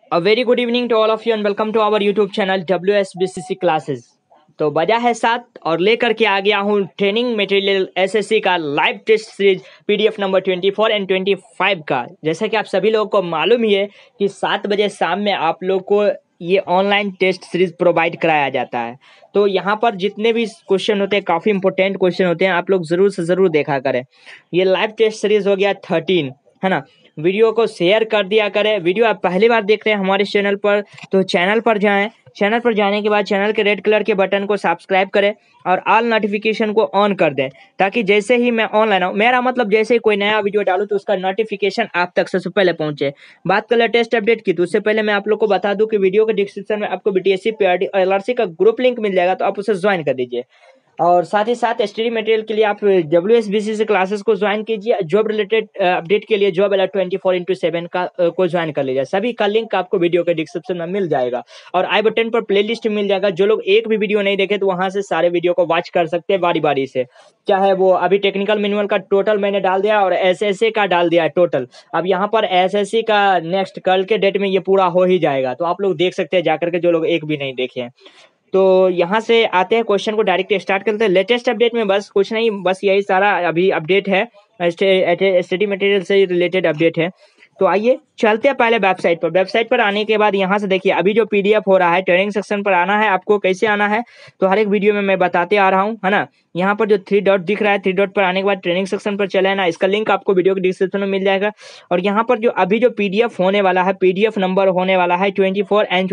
A very good evening to all of you and welcome to our YouTube channel WSBCC Classes। तो बजा है 7 और लेकर के आ गया हूँ ट्रेनिंग मटेरियल एसएससी का live test series PDF number 24 and 25 का। जैसा कि आप सभी लोगों को मालूम ही है कि 7 बजे शाम में आप लोग को ये ऑनलाइन टेस्ट सीरीज प्रोवाइड कराया जाता है। तो यहाँ पर जितने भी क्वेश्चन होते हैं काफ़ी इंपॉर्टेंट क्वेश्चन होते हैं, आप लोग ज़रूर से ज़रूर देखा करें। ये लाइव टेस्ट सीरीज हो गया 13, है ना। वीडियो को शेयर कर दिया करें। वीडियो आप पहली बार देख रहे हैं हमारे चैनल पर तो चैनल पर जाएं। चैनल पर जाने के बाद चैनल के रेड कलर के बटन को सब्सक्राइब करें और ऑल नोटिफिकेशन को ऑन कर दें, ताकि जैसे ही मैं ऑनलाइन आऊँ, मेरा मतलब जैसे ही कोई नया वीडियो डालूँ तो उसका नोटिफिकेशन आप तक सबसे पहले पहुंचे। बात कर लेटेस्ट अपडेट की, तो उससे पहले मैं आप लोग को बता दूं कि वीडियो के डिस्क्रिप्शन में आपको बीटीएससी पीआरडी और एलआरसी का ग्रुप लिंक मिल जाएगा, तो आप उसे ज्वाइन कर दीजिए। और साथ ही साथ स्टडी मटेरियल के लिए आप WSBCC क्लासेस को ज्वाइन कीजिए। जॉब रिलेटेड अपडेट के लिए जॉब अलर्ट 24/7 का को ज्वाइन कर लीजिए। सभी का लिंक आपको वीडियो के डिस्क्रिप्शन में मिल जाएगा और आई बटन पर प्लेलिस्ट मिल जाएगा। जो लोग एक भी वीडियो नहीं देखे तो वहां से सारे वीडियो को वॉच कर सकते हैं बारी बारी से। चाहे वो अभी टेक्निकल मैनुअल का टोटल मैंने डाल दिया और एसएससी का डाल दिया है टोटल। अब यहाँ पर एसएससी का नेक्स्ट कल के डेट में ये पूरा हो ही जाएगा, तो आप लोग देख सकते हैं जाकर के, जो लोग एक भी नहीं देखे हैं। तो यहाँ से आते हैं क्वेश्चन को डायरेक्ट स्टार्ट करते हैं। लेटेस्ट अपडेट में बस कुछ नहीं, बस यही सारा अभी अपडेट है, स्टडी मटेरियल से रिलेटेड अपडेट है। तो आइए चलते हैं पहले वेबसाइट पर। वेबसाइट पर आने के बाद यहाँ से देखिए अभी जो पीडीएफ हो रहा है, ट्रेनिंग सेक्शन पर आना है। आपको कैसे आना है तो हर एक वीडियो में मैं बताते आ रहा हूँ, है ना। यहाँ पर जो 3 डॉट दिख रहा है, 3 डॉट पर आने के बाद ट्रेनिंग सेक्शन पर चले ना, इसका लिंक आपको वीडियो के डिस्क्रिप्शन में मिल जाएगा। और यहाँ पर जो अभी जो पीडीएफ होने वाला है, पीडीएफ नंबर होने वाला है 24 एंड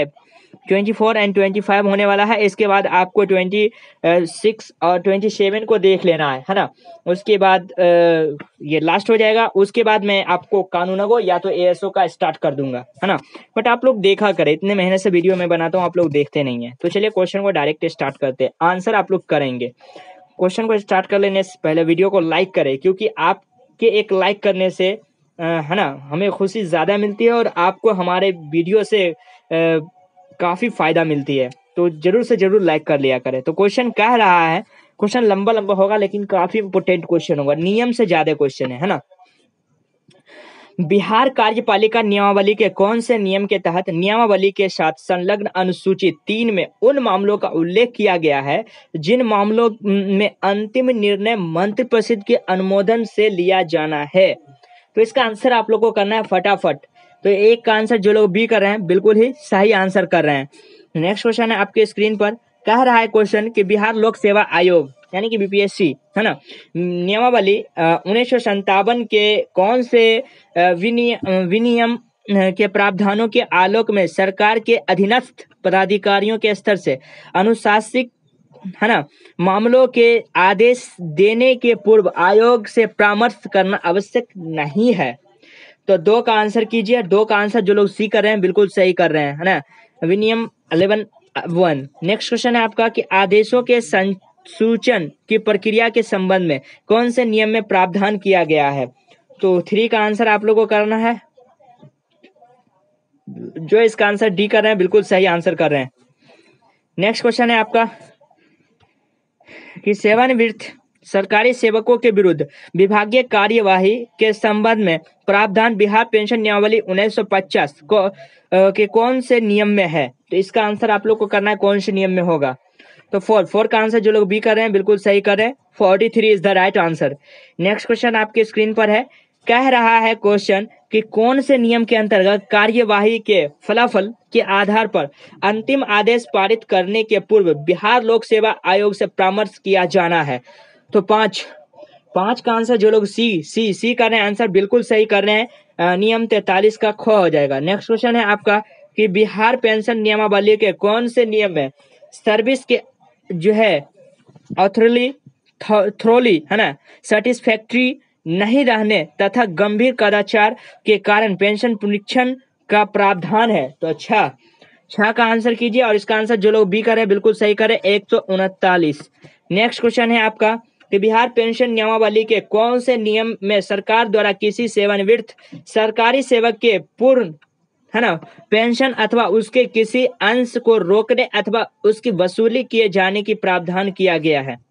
25 होने वाला है। इसके बाद आपको 26 और 27 को देख लेना है ना। उसके बाद ये लास्ट हो जाएगा। उसके बाद मैं आपको कानूनगो या तो एएसओ का स्टार्ट कर दूंगा, है ना। बट आप लोग देखा करें, इतने मेहनत से वीडियो में बनाता हूँ, आप लोग देखते नहीं है। तो चलिए क्वेश्चन को डायरेक्ट स्टार्ट करते हैं। आंसर आप लोग करेंगे। क्वेश्चन को स्टार्ट कर लेने से पहले वीडियो को लाइक करें, क्योंकि आपके एक लाइक करने से है ना हमें खुशी ज़्यादा मिलती है और आपको हमारे वीडियो से काफ़ी फायदा मिलती है। तो जरूर से जरूर लाइक कर लिया करें। तो क्वेश्चन कह रहा है, क्वेश्चन लंबा लंबा होगा लेकिन काफ़ी इंपोर्टेंट क्वेश्चन होगा, नियम से ज़्यादा क्वेश्चन है ना। बिहार कार्यपालिका नियमावली के कौन से नियम के तहत नियमावली के साथ संलग्न अनुसूची 3 में उन मामलों का उल्लेख किया गया है जिन मामलों में अंतिम निर्णय मंत्रिपरिषद के अनुमोदन से लिया जाना है। तो इसका आंसर आप लोग को करना है फटाफट। तो एक का आंसर जो लोग बी कर रहे हैं बिल्कुल ही सही आंसर कर रहे हैं। नेक्स्ट क्वेश्चन है आपके स्क्रीन पर। कह रहा है क्वेश्चन कि बिहार लोक सेवा आयोग यानी कि बीपीएससी, है ना, नियमावली 1957 के कौन से विनियम के प्रावधानों के आलोक में सरकार के अधीनस्थ पदाधिकारियों के स्तर से अनुशासित, है ना, मामलों के आदेश देने के पूर्व आयोग से परामर्श करना आवश्यक नहीं है। तो 2 का आंसर कीजिए। 2 का आंसर जो लोग सी कर रहे हैं बिल्कुल सही कर रहे हैं, है ना, विनियम 11(1). नेक्स्ट क्वेश्चन है आपका कि आदेशों के संसूचन की प्रक्रिया के संबंध में कौन से नियम में प्रावधान किया गया है। तो 3 का आंसर आप लोगों को करना है। जो इसका आंसर डी कर रहे हैं बिल्कुल सही आंसर कर रहे हैं। नेक्स्ट क्वेश्चन है आपका कि सेवानिवृत्त सरकारी सेवकों के विरुद्ध विभागीय कार्यवाही के संबंध में प्रावधान बिहार पेंशन नियमावली 1950 को के कौन से नियम में है। तो इसका आंसर आप लोग को करना है कौन से नियम में होगा। तो 4 का आंसर जो लोग बी कर रहे हैं बिल्कुल सही कर रहे हैं। 43 is the right answer. Next question आपके स्क्रीन पर है। कह रहा है क्वेश्चन कि कौन से नियम के अंतर्गत कार्यवाही के फलाफल के आधार पर अंतिम आदेश पारित करने के पूर्व बिहार लोक सेवा आयोग से परामर्श किया जाना है। तो 5 का आंसर जो लोग सी कर रहे हैं आंसर बिल्कुल सही कर रहे हैं। नियम 43 का ख हो जाएगा। नेक्स्ट क्वेश्चन है आपका कि बिहार पेंशन नियमावली के कौन से नियम में सर्विस के जो है थ्रोली, है ना, सेटिस्फैक्ट्री नहीं रहने तथा गंभीर कदाचार के कारण पेंशन पुनरीक्षण का प्रावधान है। तो 6 का आंसर कीजिए और इसका आंसर जो लोग बी करे बिल्कुल सही करे, 139। नेक्स्ट क्वेश्चन है आपका कि बिहार पेंशन नियमावली के कौन से नियम में सरकार द्वारा किसी सेवानिवृत्त सरकारी सेवक के पूर्ण, है ना, पेंशन अथवा उसके किसी अंश को रोकने अथवा उसकी वसूली किए जाने की प्रावधान किया गया है।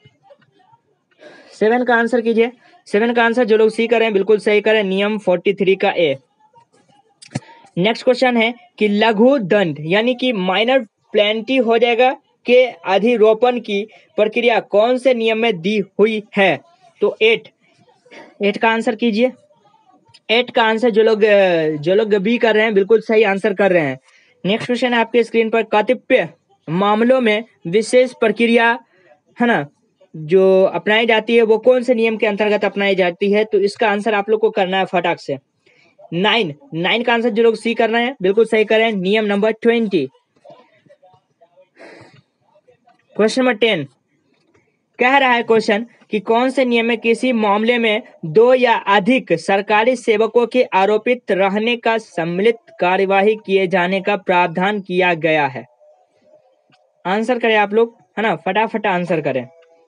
7 का आंसर कीजिए। 7 का आंसर जो लोग सी करें बिल्कुल सही करें, नियम 43 का ए। नेक्स्ट क्वेश्चन है कि लघु दंड यानी कि माइनर प्लेंटी हो जाएगा के अधिरोपण की प्रक्रिया कौन से नियम में दी हुई है? तो 8 का आंसर कीजिए। 8 का आंसर जो लोग बी कर रहे हैं बिल्कुल सही आंसर कर रहे हैं। नेक्स्ट क्वेश्चन है आपके स्क्रीन पर, कतिपय मामलों में विशेष प्रक्रिया है ना जो अपनाई जाती है वो कौन से नियम के अंतर्गत अपनाई जाती है? तो इसका आंसर आप लोग को करना है फटाक से। 9 का आंसर जो लोग सी कर रहे हैं बिल्कुल सही कर रहे हैं, नियम नंबर 20। क्वेश्चन नंबर 10 कह रहा है क्वेश्चन कि कौन से नियम में किसी मामले में 2 या अधिक सरकारी सेवकों के आरोपित रहने का सम्मिलित कार्यवाही किए जाने का प्रावधान किया गया है? आंसर करें आप लोग, है ना, फटाफट आंसर करें।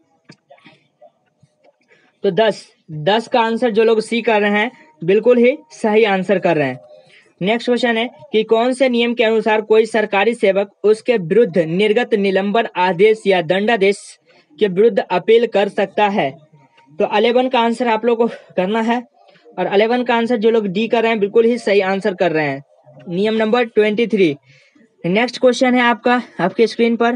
तो 10 का आंसर जो लोग सी कर रहे हैं बिल्कुल ही सही आंसर कर रहे हैं। नेक्स्ट क्वेश्चन है कि कौन से नियम के अनुसार कोई सरकारी सेवक उसके विरुद्ध निर्गत निलंबन आदेश या दंडादेश के विरुद्ध अपील कर सकता है? तो 11 का आंसर आप लोग को करना है और 11 का आंसर जो लोग डी कर रहे हैं बिल्कुल ही सही आंसर कर रहे हैं, नियम नंबर 23। नेक्स्ट क्वेश्चन है आपका आपके स्क्रीन पर,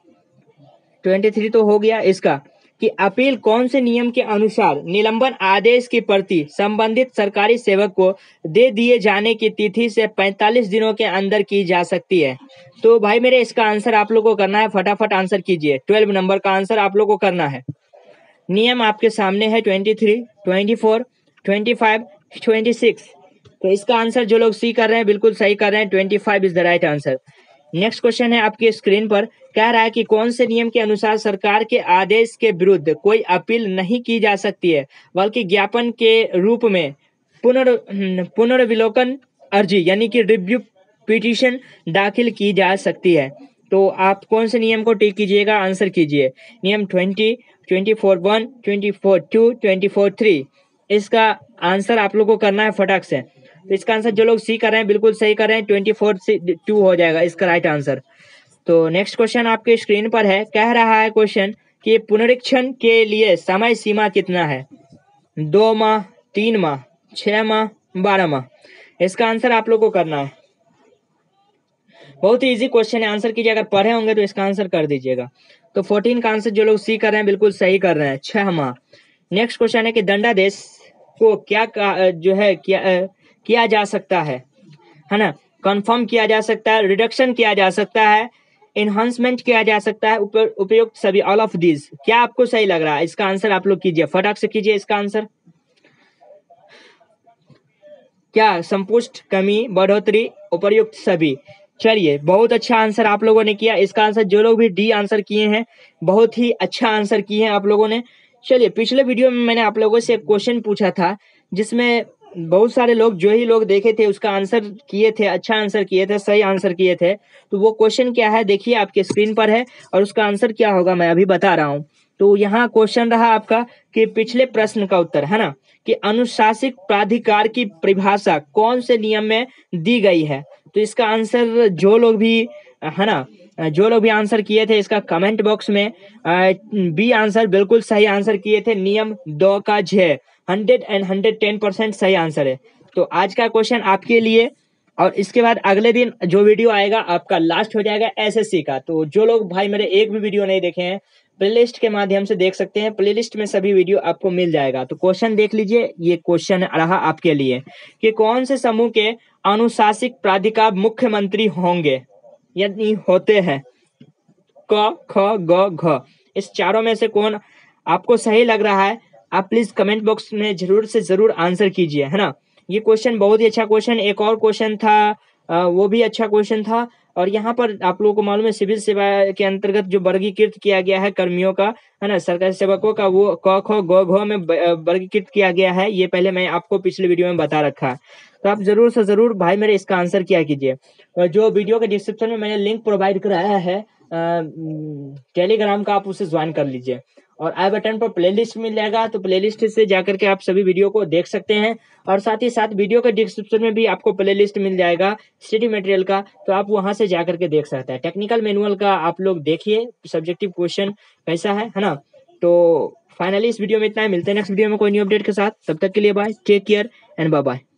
23 तो हो गया इसका, कि अपील कौन से नियम के अनुसार निलंबन आदेश की प्रति संबंधित सरकारी सेवक को दे दिए जाने की तिथि से 45 दिनों के अंदर की जा सकती है? तो भाई मेरे इसका आंसर आप लोग को करना है, फटाफट आंसर कीजिए। 12 नंबर का आंसर आप लोग को करना है। नियम आपके सामने है 23, 24, 25, 26। तो इसका आंसर जो लोग सी कर रहे हैं बिल्कुल सही कर रहे हैं, 25 is the right answer. Next question है आपके स्क्रीन पर, कह रहा है कि कौन से नियम के अनुसार सरकार के आदेश के विरुद्ध कोई अपील नहीं की जा सकती है बल्कि ज्ञापन के रूप में पुनर्विलोकन अर्जी यानी कि रिव्यू पिटीशन दाखिल की जा सकती है? तो आप कौन से नियम को टिक कीजिएगा, आंसर कीजिए। नियम 20, 24(1), 24(2), 24(3। इसका आंसर आप लोग को करना है फटाक से। तो इसका आंसर जो लोग सी कर रहे हैं बिल्कुल सही कर रहे हैं, 24(2) हो जाएगा इसका राइट आंसर। तो नेक्स्ट क्वेश्चन आपके स्क्रीन पर है, कह रहा है क्वेश्चन कि पुनरीक्षण के लिए समय सीमा कितना है? 2 माह, 3 माह, 6 माह, 12 माह। इसका आंसर आप लोग को करना है। बहुत ही इजी क्वेश्चन है, आंसर कीजिए। अगर पढ़े होंगे तो इसका आंसर कर दीजिएगा। तो 14 का आंसर जो लोग सी कर रहे हैं बिल्कुल सही कर रहे हैं, 6 माह। नेक्स्ट क्वेश्चन है कि दंडादेश को क्या जो है किया जा सकता है ना, कंफर्म किया जा सकता है, रिडक्शन किया जा सकता है, एनहांसमेंट किया जा सकता है, उपयुक्त सभी, ऑल ऑफ दीज। क्या आपको सही लग रहा है? इसका आंसर आप लोग कीजिए, फटाक से कीजिए इसका आंसर। क्या? संपुष्ट, कमी, बढ़ोतरी, उपयुक्त सभी। चलिए, बहुत अच्छा आंसर आप लोगों ने किया। इसका आंसर जो लोग भी डी आंसर किए हैं बहुत ही अच्छा आंसर किए हैं आप लोगों ने। चलिए, पिछले वीडियो में मैंने आप लोगों से एक क्वेश्चन पूछा था जिसमें बहुत सारे लोग जो ही लोग देखे थे उसका आंसर किए थे, अच्छा आंसर किए थे, सही आंसर किए थे। तो वो क्वेश्चन क्या है देखिए, आपके स्क्रीन पर है और उसका आंसर क्या होगा मैं अभी बता रहा हूँ। तो यहाँ क्वेश्चन रहा आपका कि पिछले प्रश्न का उत्तर, है ना, कि अनुशासित प्राधिकार की परिभाषा कौन से नियम में दी गई है? तो इसका आंसर जो लोग भी, है ना, जो लोग भी आंसर किए थे इसका कमेंट बॉक्स में बी आंसर बिल्कुल सही आंसर किए थे, नियम 2 का झ 110% सही आंसर है। तो आज का क्वेश्चन आपके लिए, और इसके बाद अगले दिन जो वीडियो आएगा आपका लास्ट हो जाएगा एसएससी का। तो जो लोग भाई मेरे एक भी वीडियो नहीं देखे हैं प्लेलिस्ट के माध्यम से देख सकते हैं, प्लेलिस्ट में सभी वीडियो आपको मिल जाएगा। तो क्वेश्चन देख लीजिए, ये क्वेश्चन रहा आपके लिए कि कौन से समूह के अनुशासित प्राधिकार मुख्यमंत्री होंगे यानी होते हैं? क, ख, ग, घ। इस चारों में से कौन आपको सही लग रहा है? आप प्लीज कमेंट बॉक्स में जरूर से जरूर आंसर कीजिए, है ना। ये क्वेश्चन बहुत ही अच्छा क्वेश्चन। एक और क्वेश्चन था वो भी अच्छा क्वेश्चन था। और यहाँ पर आप लोगों को मालूम है सिविल सेवा के अंतर्गत जो वर्गीकृत किया गया है कर्मियों का, है ना, सरकारी सेवकों का, वो क, ख, ग, घ में वर्गीकृत किया गया है। ये पहले मैं आपको पिछले वीडियो में बता रखा है। तो आप जरूर से जरूर भाई मेरे इसका आंसर किया कीजिए। और जो वीडियो के डिस्क्रिप्शन में मैंने लिंक प्रोवाइड कराया है टेलीग्राम का, आप उसे ज्वाइन कर लीजिए। और आई बटन पर प्लेलिस्ट मिल जाएगा, तो प्लेलिस्ट से जाकर के आप सभी वीडियो को देख सकते हैं। और साथ ही साथ वीडियो के डिस्क्रिप्शन में भी आपको प्लेलिस्ट मिल जाएगा स्टडी मटेरियल का, तो आप वहां से जाकर के देख सकते हैं। टेक्निकल मैनुअल का आप लोग देखिए सब्जेक्टिव क्वेश्चन कैसा है ना। तो फाइनली इस वीडियो में इतना है, मिलते हैं नेक्स्ट वीडियो में कोई न्यू अपडेट के साथ। तब तक के लिए bye, take care and bye bye.